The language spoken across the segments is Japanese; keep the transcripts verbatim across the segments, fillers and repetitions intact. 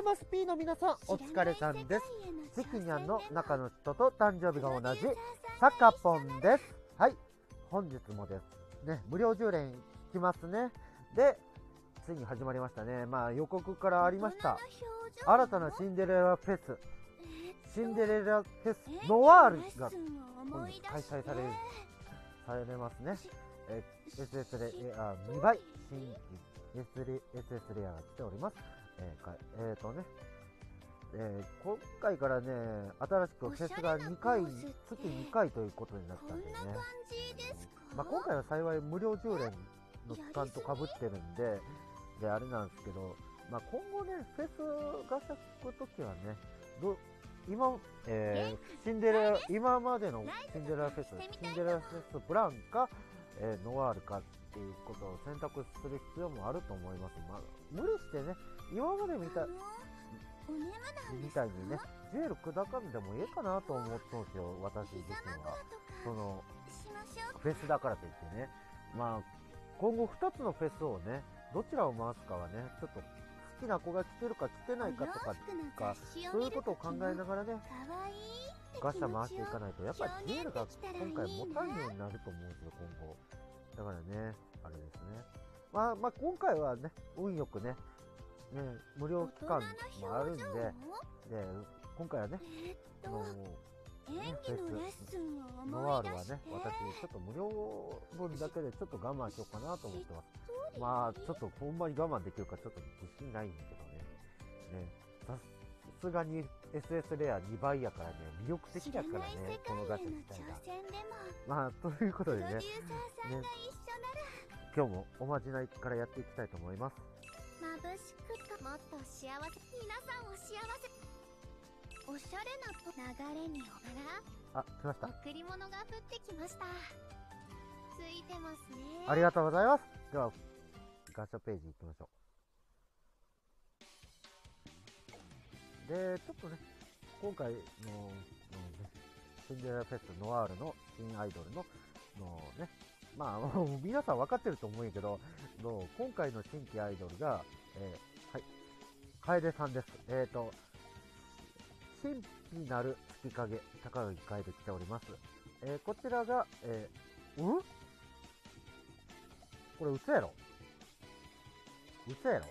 マス P の皆さん、お疲れさんです。チキニャンの中の人と誕生日が同じサカポンです。はい、本日もですね、無料じゅう連来ますね。で、ついに始まりましたね。まあ予告からありました、新たなシンデレラフェス、シンデレラフェスノワールが本日開催されるされますね。え エスエス レアにばい新規 エスエス レアが来ております。えーかえーとねえー、今回からね、新しくフェスがにかい、月にかいということになったんでね、まあ、今回は幸い無料じゅう連の期間とかぶってるんで、であれなんですけど、まあ、今後ね、フェスが咲くときはね、ど今、えー、シンデレラ、今までのシンデレラフェス、シンデレラフェスブランか、えー、ノワールかっていうことを選択する必要もあると思います。まあ、無理してね、今まで見たみたいにね、ジュエル砕かんでもいいかなと思ったんですよ、私自身は。そのフェスだからといってね、まあ今後ふたつのフェスをね、どちらを回すかはね、ちょっと好きな子が来てるか来てないかとかか、そういうことを考えながらね、ガシャ回していかないと、やっぱりジュエルが今回持たんようになると思うんですよ、今後。だからね、あれですね。まあまあ今回はね、運よくね、ね、無料期間もあるんで、で今回はね、あのねフェスノワールはね、私ちょっと無料分だけでちょっと我慢しようかなと思ってます。まあちょっとほんまに我慢できるかちょっと自信ないんだけどね。ね、さすがに エスエス レアにばいやからね、魅力的だからね、このガチャ自体が。まあということでね、ね、今日もおまじないからやっていきたいと思います。 眩しくもっと幸せ、皆さんを幸せ、おしゃれな流れにあら、あ、来ました。 贈り物が降ってきました。ついてますね。 ありがとうございます。ではガチャページ行きましょう。でちょっとね、今回の、うんね、シンデレラフェスノワールの新アイドルののね、まあ皆さん分かってると思うんやけど、の今回の新規アイドルが、えー、はい、楓さんです。えーと神秘なる月影、高木楓来ております。えー、こちらが、えー、うんこれ嘘やろ嘘やろちょ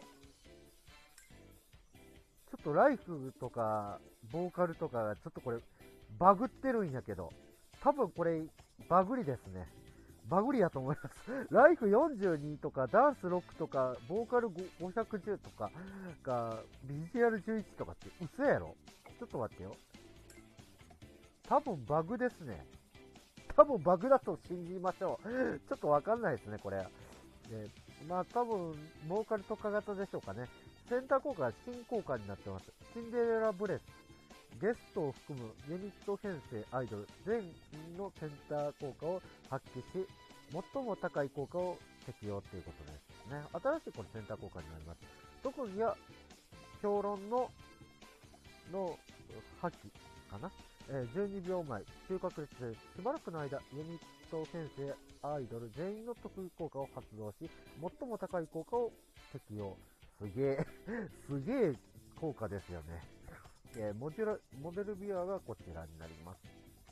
っとライフとかボーカルとかがちょっとこれバグってるんやけど、多分これバグりですね。バグりやと思います。ライフよんじゅうにとかダンスろくとかボーカルごひゃくじゅうとかがビジュアルじゅういちとかって嘘やろ。ちょっと待ってよ、多分バグですね。多分バグだと信じましょう。ちょっとわかんないですねこれ。でまあ多分ボーカル特化型でしょうかね。センター効果は新効果になってます。シンデレラブレス、ゲストを含むユニット編成アイドル全員のセンター効果を発揮し、最も高い効果を適用ということですね。新しいこのセンター効果になります。特技や評論のの発揮かな、えー、じゅうにびょうまえ収穫率でしばらくの間ユニット編成アイドル全員の特技効果を発動し、最も高い効果を適用。すげえすげえ効果ですよね。えー、モデルモデルビュアーがこちらになります。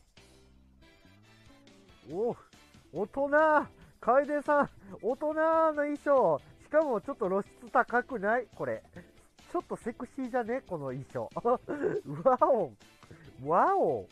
お大人、楓さん大人の衣装、しかもちょっと露出高くない？これちょっとセクシーじゃねこの衣装。ワオワオ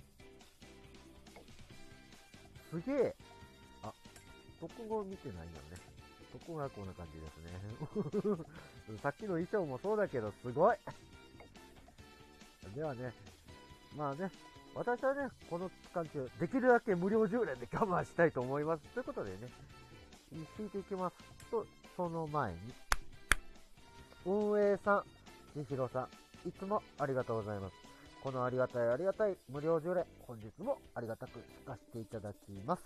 すげえ。あ、特語見てないよね。特語はこんな感じですね。さっきの衣装もそうだけどすごい。ではね、まあね、私はね、この期間中、できるだけ無料じゅう連で我慢したいと思います。ということでね、引いていきますと、その前に、運営さん、千尋さん、いつもありがとうございます。このありがたいありがたい無料じゅう連、本日もありがたく聞かせていただきます。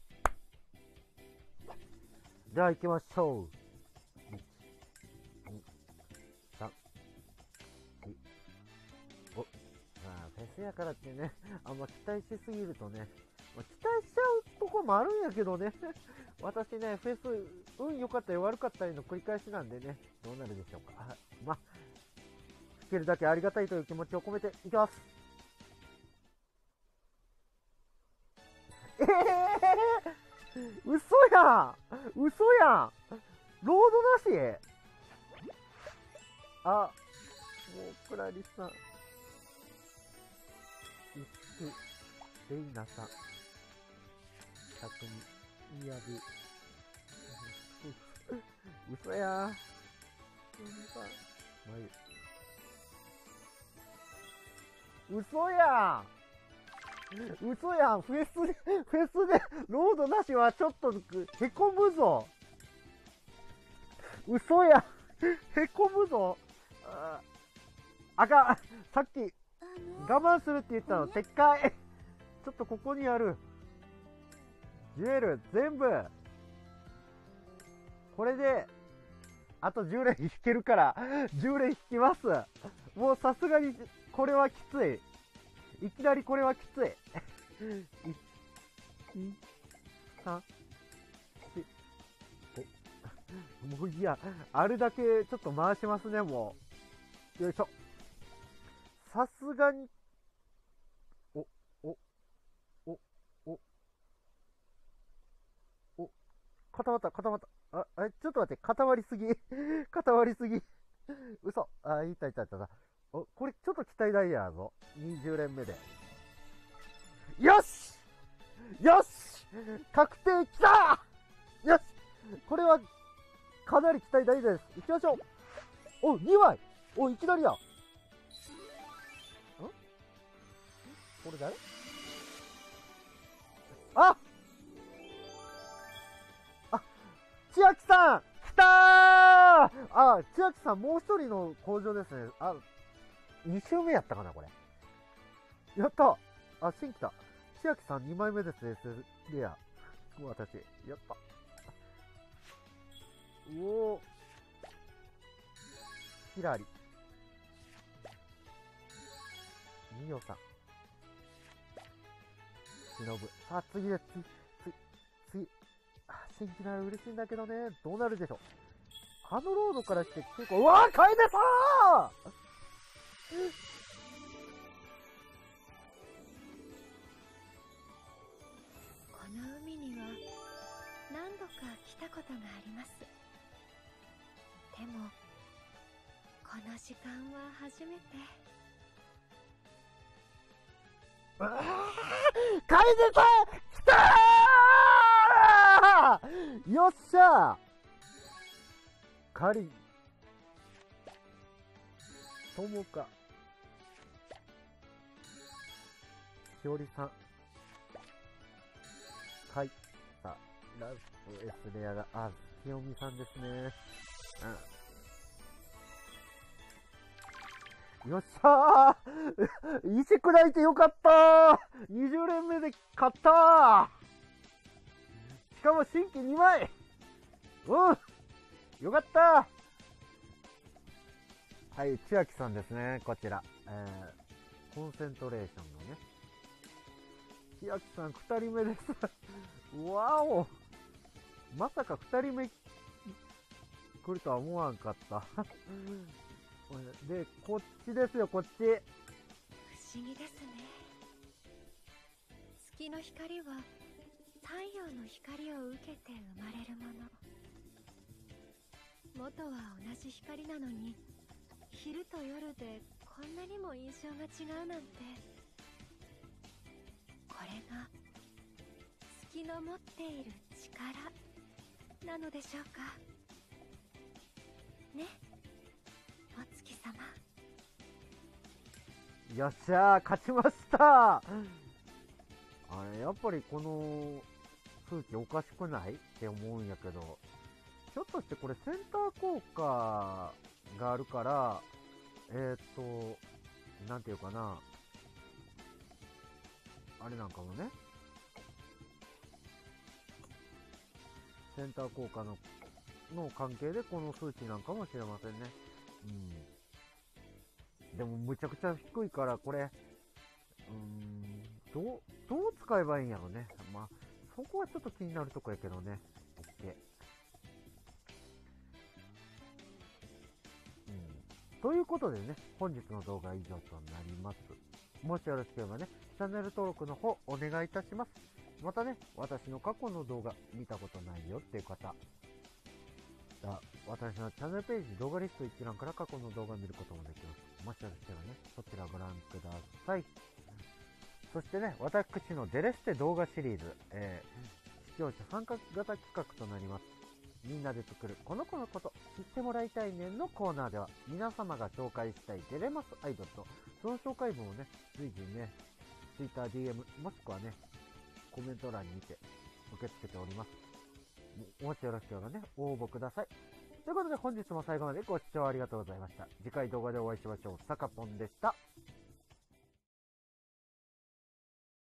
では行きましょう。いち、に、さん、よん、ご。まあ、フェスやからってね、あんま期待しすぎるとね、まあ、期待しちゃうとこもあるんやけどね。私ね、フェス、運良かったり悪かったりの繰り返しなんでね、どうなるでしょうか。まあ、 けるだけありがたいという気持ちを込めていきます。ええー、嘘やん嘘やんロードなし。あ、もうクラリスさん、イスレイナさん、たくみ、みやび、嘘やん。嘘やん嘘やん。フェスで、フェスでロードなしはちょっとへこむぞ。嘘やん。へこむぞ。あ、あかん。さっき我慢するって言ったの撤回。ちょっとここにあるジュエル全部これであとじゅう連引けるからじゅう連引きます。もうさすがにこれはきつい。いきなりこれはきつい。いち、に、さん、よん、ご。もういいや、あるだけちょっと回しますね、もう。よいしょ。さすがに、お、お、お、お、お、固まった、固まった。あ、あ、ちょっと待って、固まりすぎ。固まりすぎ。嘘。あ、いたいたいたいた。お、これちょっと期待大やぞ。にじゅう連目で。よしよし確定きたよしこれは、かなり期待大です。行きましょう。お、にまいお、いきなりや。んこれ誰ああ、千秋さん来たー。あ、千秋さんもう一人の工場ですね。あ、に周目やったかな、これ。やった。あ、新来た。千秋さんにまいめですね、レア。私。やった。うおー。ヒラリ。ミオさん。しのぶ。さあ、次です。次、次、次。あ、新規なら嬉しいんだけどね。どうなるでしょう。あのロードからして結構、うわー、楓さーこの海には何度か来たことがあります。でもこの時間は初めて。 うわー、楓さん来たーよっしゃーカリンともかしおりさんはい。あ、ラスト S レアが、あ、きよみさんですね。うん。よっしゃー石砕いてよかったー !にじゅう 連目で勝ったー。しかも新規にまい。うんよかったー。はい、千秋さんですね、こちら。えー、コンセントレーションのね。千秋さんふたりめです。わおまさかふたりめ来るとは思わんかった。で、こっちですよ、こっち。不思議ですね。月の光は太陽の光を受けて生まれるもの。元は同じ光なのに昼と夜でこんなにも印象が違うなんて。これが月の持っている力なのでしょうかね、お月様。 よっしゃー勝ちました。あれやっぱりこの数値おかしくないって思うんやけど、ひょっとしてこれセンター効果があるから、えーっとなんていうかな、あれなんかもね、センター効果のの関係でこの数値なんかもしれませんね。うん。でもむちゃくちゃ低いからこれ、うーん、どうどう使えばいいんやろね。まあそこはちょっと気になるとこやけどね。OK。うん。 ということでね、本日の動画は以上となります。もしよろしければね、チャンネル登録の方お願いいたします。またね、私の過去の動画見たことないよっていう方、私のチャンネルページ動画リスト一覧から過去の動画を見ることもできます。もしよろしければね、そちらをご覧ください。そしてね、私のデレステ動画シリーズ、えー、視聴者参加型企画となります。みんなで作るこの子のこと知ってもらいたいねんのコーナーでは、皆様が紹介したいデレマスアイドルとその紹介文をね、随時ね、Twitter、ディーエム もしくはね、コメント欄にて受け付けております。もしよろしければね、応募ください。ということで本日も最後までご視聴ありがとうございました。次回動画でお会いしましょう。さかぽんでした。